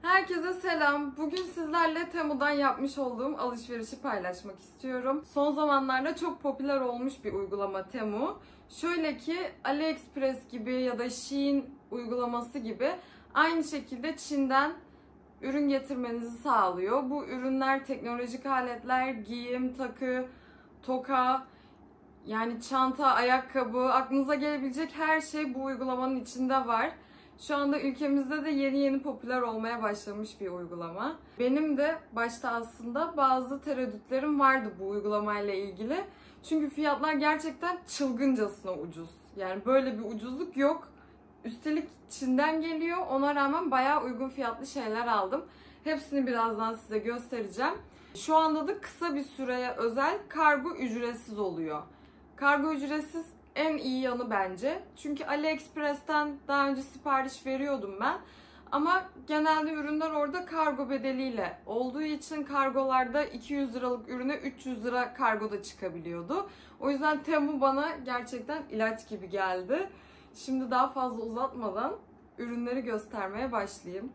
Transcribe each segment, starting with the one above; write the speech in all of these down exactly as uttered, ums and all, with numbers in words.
Herkese selam. Bugün sizlerle Temu'dan yapmış olduğum alışverişi paylaşmak istiyorum. Son zamanlarda çok popüler olmuş bir uygulama Temu. Şöyle ki AliExpress gibi ya da Shein uygulaması gibi aynı şekilde Çin'den ürün getirmenizi sağlıyor. Bu ürünler teknolojik aletler, giyim, takı, toka, yani çanta, ayakkabı, aklınıza gelebilecek her şey bu uygulamanın içinde var. Şu anda ülkemizde de yeni yeni popüler olmaya başlamış bir uygulama. Benim de başta aslında bazı tereddütlerim vardı bu uygulamayla ilgili. Çünkü fiyatlar gerçekten çılgıncasına ucuz. Yani böyle bir ucuzluk yok. Üstelik Çin'den geliyor. Ona rağmen bayağı uygun fiyatlı şeyler aldım. Hepsini birazdan size göstereceğim. Şu anda da kısa bir süreye özel kargo ücretsiz oluyor. Kargo ücretsiz en iyi yanı bence. Çünkü AliExpress'ten daha önce sipariş veriyordum ben. Ama genelde ürünler orada kargo bedeliyle olduğu için kargolarda iki yüz liralık ürüne üç yüz lira kargoda çıkabiliyordu. O yüzden Temu bana gerçekten ilaç gibi geldi. Şimdi daha fazla uzatmadan ürünleri göstermeye başlayayım.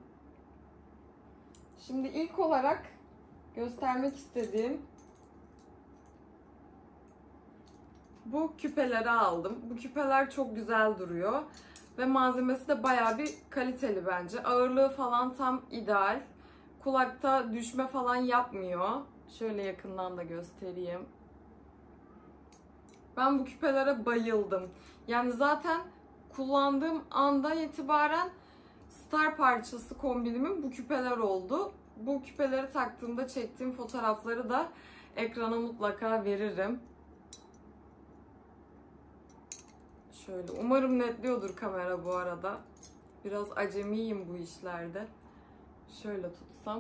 Şimdi ilk olarak göstermek istediğim bu küpeleri aldım. Bu küpeler çok güzel duruyor. Ve malzemesi de bayağı bir kaliteli bence. Ağırlığı falan tam ideal. Kulakta düşme falan yapmıyor. Şöyle yakından da göstereyim. Ben bu küpelere bayıldım. Yani zaten kullandığım andan itibaren star parçası kombinimin bu küpeler oldu. Bu küpeleri taktığımda çektiğim fotoğrafları da ekrana mutlaka veririm. Şöyle, umarım netliyordur kamera bu arada. Biraz acemiyim bu işlerde. Şöyle tutsam.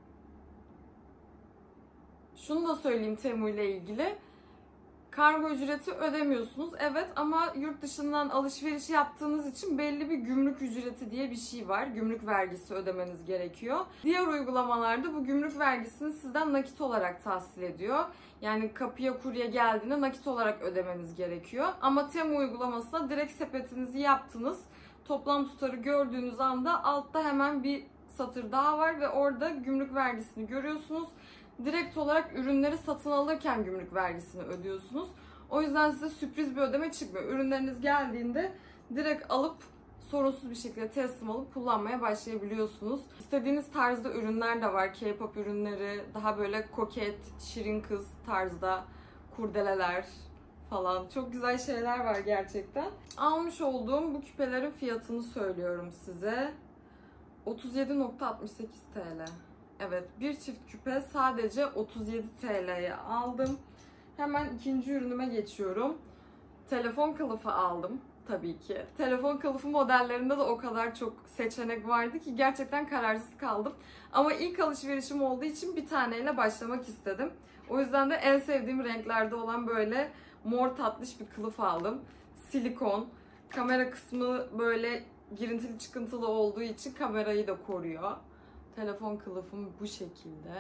Şunu da söyleyeyim Temu ile ilgili. Kargo ücreti ödemiyorsunuz. Evet, ama yurt dışından alışveriş yaptığınız için belli bir gümrük ücreti diye bir şey var. Gümrük vergisi ödemeniz gerekiyor. Diğer uygulamalarda bu gümrük vergisini sizden nakit olarak tahsil ediyor. Yani kapıya kurye geldiğinde nakit olarak ödemeniz gerekiyor. Ama Temu uygulamasında direkt sepetinizi yaptınız. Toplam tutarı gördüğünüz anda altta hemen bir satır daha var ve orada gümrük vergisini görüyorsunuz. Direkt olarak ürünleri satın alırken gümrük vergisini ödüyorsunuz. O yüzden size sürpriz bir ödeme çıkmıyor. Ürünleriniz geldiğinde direkt alıp sorunsuz bir şekilde teslim alıp kullanmaya başlayabiliyorsunuz. İstediğiniz tarzda ürünler de var. K-pop ürünleri, daha böyle koket, şirin kız tarzda kurdeleler falan. Çok güzel şeyler var gerçekten. Almış olduğum bu küpelerin fiyatını söylüyorum size. otuz yedi nokta altmış sekiz TL. Evet, bir çift küpe sadece otuz yedi TL'ye aldım. Hemen ikinci ürünüme geçiyorum. Telefon kılıfı aldım tabii ki. Telefon kılıfı modellerinde de o kadar çok seçenek vardı ki gerçekten kararsız kaldım. Ama ilk alışverişim olduğu için bir taneyle başlamak istedim. O yüzden de en sevdiğim renklerde olan böyle mor tatlış bir kılıf aldım. Silikon. Kamera kısmı böyle girintili çıkıntılı olduğu için kamerayı da koruyor. Telefon kılıfım bu şekilde.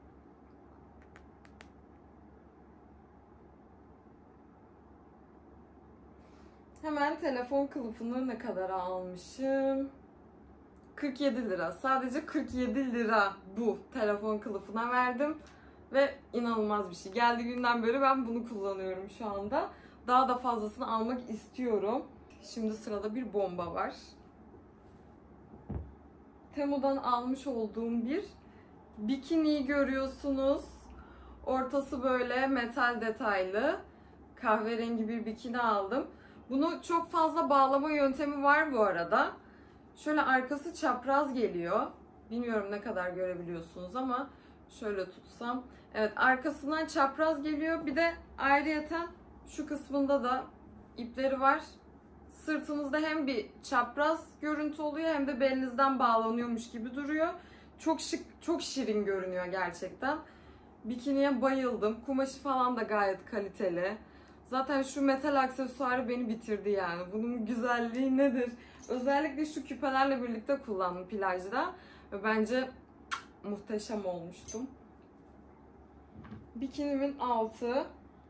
Hemen telefon kılıfını ne kadar almışım? kırk yedi lira. Sadece kırk yedi lira bu telefon kılıfına verdim. Ve inanılmaz bir şey. Geldiği günden beri ben bunu kullanıyorum şu anda. Daha da fazlasını almak istiyorum. Şimdi sırada bir bomba var. Temu'dan almış olduğum bir bikini görüyorsunuz. Ortası böyle metal detaylı kahverengi bir bikini aldım. Bunu çok fazla bağlama yöntemi var bu arada. Şöyle arkası çapraz geliyor. Bilmiyorum ne kadar görebiliyorsunuz ama şöyle tutsam. Evet, arkasından çapraz geliyor. Bir de ayrıyeten şu kısmında da ipleri var. Sırtınızda hem bir çapraz görüntü oluyor hem de belinizden bağlanıyormuş gibi duruyor. Çok şık, çok şirin görünüyor gerçekten. Bikiniye bayıldım. Kumaşı falan da gayet kaliteli. Zaten şu metal aksesuarı beni bitirdi yani. Bunun güzelliği nedir? Özellikle şu küpelerle birlikte kullandım plajda. Ve bence muhteşem olmuştum. Bikinimin altı.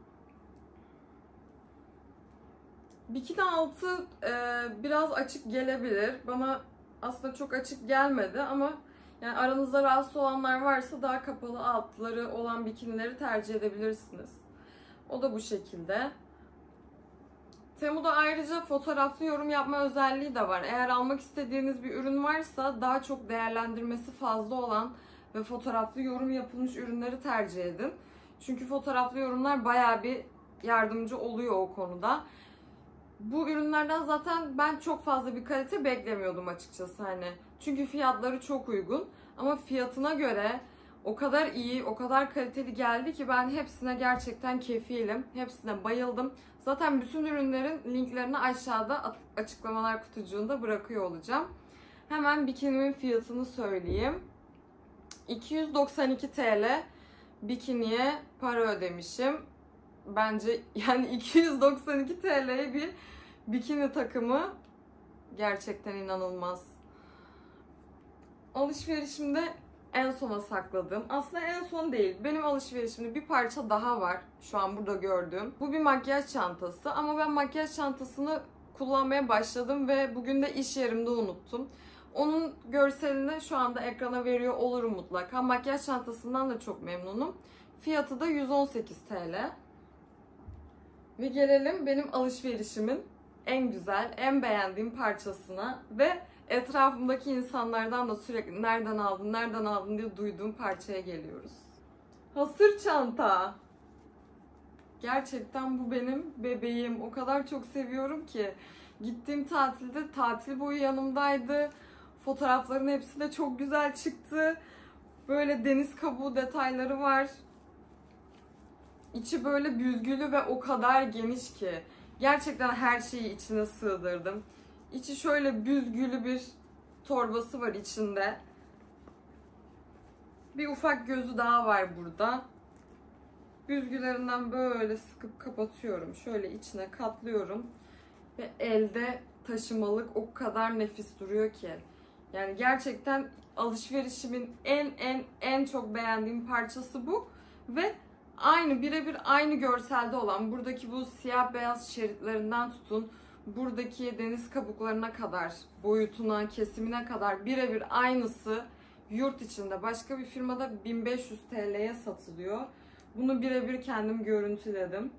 Bikini altı e, biraz açık gelebilir. Bana aslında çok açık gelmedi ama Yani aranızda rahatsız olanlar varsa daha kapalı altları olan bikinileri tercih edebilirsiniz. O da bu şekilde. Temu'da ayrıca fotoğraflı yorum yapma özelliği de var. Eğer almak istediğiniz bir ürün varsa daha çok değerlendirmesi fazla olan ve fotoğraflı yorum yapılmış ürünleri tercih edin. Çünkü fotoğraflı yorumlar bayağı bir yardımcı oluyor o konuda. Bu ürünlerden zaten ben çok fazla bir kalite beklemiyordum açıkçası hani. Çünkü fiyatları çok uygun ama fiyatına göre o kadar iyi, o kadar kaliteli geldi ki ben hepsine gerçekten kefilim. Hepsine bayıldım. Zaten bütün ürünlerin linklerini aşağıda açıklamalar kutucuğunda bırakıyor olacağım. Hemen bikinimin fiyatını söyleyeyim. iki yüz doksan iki TL bikiniye para ödemişim. Bence yani iki yüz doksan iki TL'ye bir bikini takımı gerçekten inanılmaz. Alışverişimde en sona sakladım. Aslında en son değil. Benim alışverişimde bir parça daha var. Şu an burada gördüğüm. Bu bir makyaj çantası. Ama ben makyaj çantasını kullanmaya başladım ve bugün de iş yerimde unuttum. Onun görselini şu anda ekrana veriyor olurum mutlaka. Makyaj çantasından da çok memnunum. Fiyatı da yüz on sekiz TL. Ve gelelim benim alışverişimin en güzel, en beğendiğim parçasına ve etrafımdaki insanlardan da sürekli nereden aldın, nereden aldın diye duyduğum parçaya geliyoruz. Hasır çanta. Gerçekten bu benim bebeğim. O kadar çok seviyorum ki. Gittiğim tatilde tatil boyu yanımdaydı. Fotoğrafların hepsi de çok güzel çıktı. Böyle deniz kabuğu detayları var. İçi böyle büzgülü ve o kadar geniş ki. Gerçekten her şeyi içine sığdırdım. İçi şöyle büzgülü bir torbası var içinde. Bir ufak gözü daha var burada. Büzgülerinden böyle sıkıp kapatıyorum. Şöyle içine katlıyorum. Ve elde taşımalık o kadar nefis duruyor ki. Yani gerçekten alışverişimin en en en çok beğendiğim parçası bu. Ve aynı birebir aynı görselde olan buradaki bu siyah beyaz şeritlerinden tutun buradaki deniz kabuklarına kadar, boyutuna, kesimine kadar birebir aynısı yurt içinde başka bir firmada bin beş yüz TL'ye satılıyor. Bunu birebir kendim görüntüledim.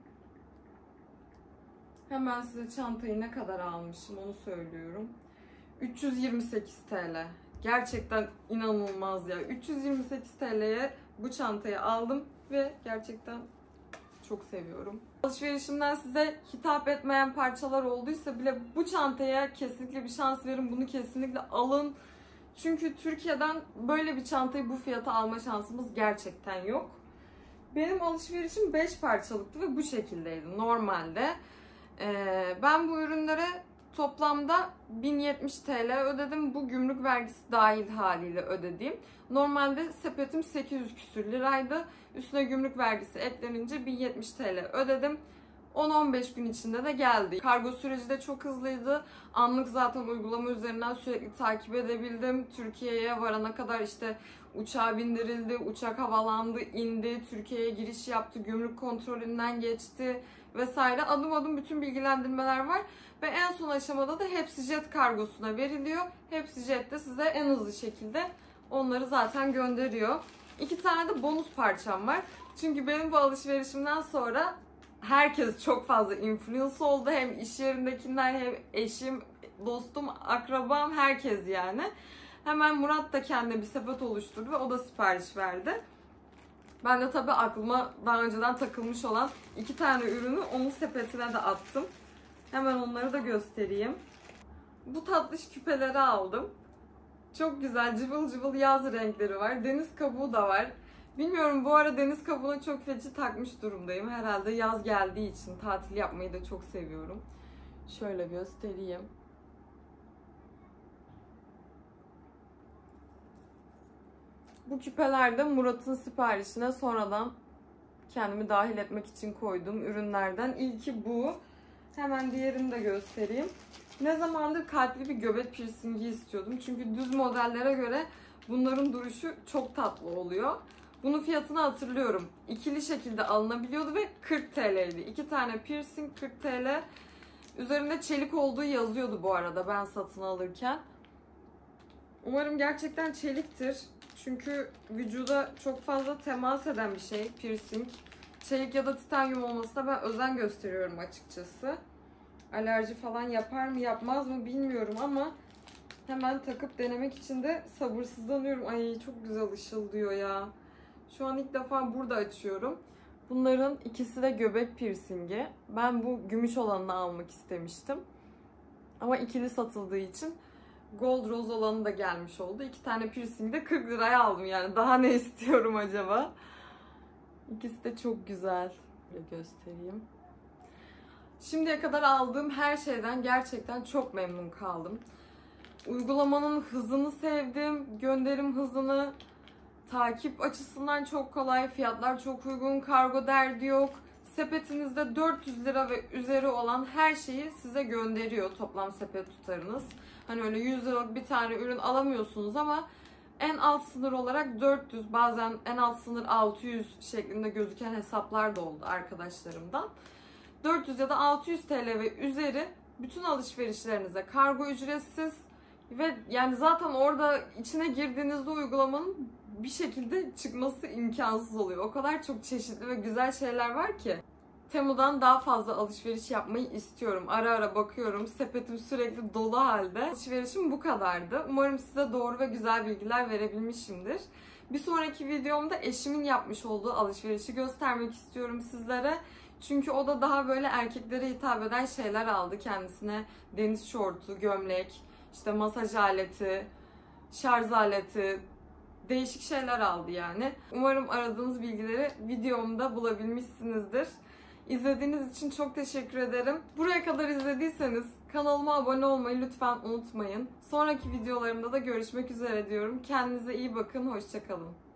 Hemen size çantayı ne kadar almışım onu söylüyorum. üç yüz yirmi sekiz TL. Gerçekten inanılmaz ya. üç yüz yirmi sekiz TL'ye bu çantayı aldım ve gerçekten çok seviyorum. Alışverişimden size hitap etmeyen parçalar olduysa bile bu çantaya kesinlikle bir şans verin. Bunu kesinlikle alın. Çünkü Türkiye'den böyle bir çantayı bu fiyata alma şansımız gerçekten yok. Benim alışverişim beş parçalıktı ve bu şekildeydi normalde. Ee, ben bu ürünlere toplamda bin yetmiş TL ödedim. Bu gümrük vergisi dahil haliyle ödediğim. Normalde sepetim sekiz yüz küsür liraydı. Üstüne gümrük vergisi eklenince bin yetmiş TL ödedim. on on beş gün içinde de geldi. Kargo süreci de çok hızlıydı. Anlık zaten uygulama üzerinden sürekli takip edebildim. Türkiye'ye varana kadar işte uçağa bindirildi, uçak havalandı, indi, Türkiye'ye giriş yaptı, gümrük kontrolünden geçti vesaire. Adım adım bütün bilgilendirmeler var. Ve en son aşamada da HepsiJet kargosuna veriliyor. HepsiJet de size en hızlı şekilde onları zaten gönderiyor. İki tane de bonus parçam var. Çünkü benim bu alışverişimden sonra herkes çok fazla influence oldu. Hem iş yerindekiler hem eşim, dostum, akrabam herkes yani. Hemen Murat da kendine bir sepet oluşturdu ve o da sipariş verdi. Ben de tabii aklıma daha önceden takılmış olan iki tane ürünü onun sepetine de attım. Hemen onları da göstereyim. Bu tatlış küpeleri aldım. Çok güzel cıvıl cıvıl yaz renkleri var. Deniz kabuğu da var. Bilmiyorum, bu ara deniz kabuğuna çok feci takmış durumdayım. Herhalde yaz geldiği için tatil yapmayı da çok seviyorum. Şöyle göstereyim. Bu küpeler de Murat'ın siparişine sonradan kendimi dahil etmek için koyduğum ürünlerden. İlki bu. Hemen diğerini de göstereyim. Ne zamandır kalpli bir göbek piercingi istiyordum. Çünkü düz modellere göre bunların duruşu çok tatlı oluyor. Bunun fiyatını hatırlıyorum. İkili şekilde alınabiliyordu ve kırk TL'ydi. İki tane piercing kırk TL. Üzerinde çelik olduğu yazıyordu bu arada ben satın alırken. Umarım gerçekten çeliktir. Çünkü vücuda çok fazla temas eden bir şey piercing. Çelik ya da titanyum olmasına ben özen gösteriyorum açıkçası. Alerji falan yapar mı yapmaz mı bilmiyorum ama hemen takıp denemek için de sabırsızlanıyorum. Ay çok güzel ışıldıyor ya. Şu an ilk defa burada açıyorum. Bunların ikisi de göbek piercingi. Ben bu gümüş olanını almak istemiştim. Ama ikili satıldığı için gold rose olanı da gelmiş oldu. İki tane piercingi de kırk liraya aldım yani. Daha ne istiyorum acaba? İkisi de çok güzel. Böyle göstereyim. Şimdiye kadar aldığım her şeyden gerçekten çok memnun kaldım. Uygulamanın hızını sevdim. Gönderim hızını, takip açısından çok kolay. Fiyatlar çok uygun. Kargo derdi yok. Sepetinizde dört yüz lira ve üzeri olan her şeyi size gönderiyor toplam sepet tutarınız. Hani öyle yüz liralık bir tane ürün alamıyorsunuz ama en alt sınır olarak dört yüz, bazen en alt sınır altı yüz şeklinde gözüken hesaplar da oldu arkadaşlarımdan. dört yüz ya da altı yüz T L ve üzeri bütün alışverişlerinize kargo ücretsiz ve yani zaten orada içine girdiğinizde uygulamanın bir şekilde çıkması imkansız oluyor. O kadar çok çeşitli ve güzel şeyler var ki. Temu'dan daha fazla alışveriş yapmayı istiyorum. Ara ara bakıyorum. Sepetim sürekli dolu halde. Alışverişim bu kadardı. Umarım size doğru ve güzel bilgiler verebilmişimdir. Bir sonraki videomda eşimin yapmış olduğu alışverişi göstermek istiyorum sizlere. Çünkü o da daha böyle erkeklere hitap eden şeyler aldı. Kendisine deniz şortu, gömlek, işte masaj aleti, şarj aleti, değişik şeyler aldı yani. Umarım aradığınız bilgileri videomda bulabilmişsinizdir. İzlediğiniz için çok teşekkür ederim. Buraya kadar izlediyseniz kanalıma abone olmayı lütfen unutmayın. Sonraki videolarımda da görüşmek üzere diyorum. Kendinize iyi bakın, hoşça kalın.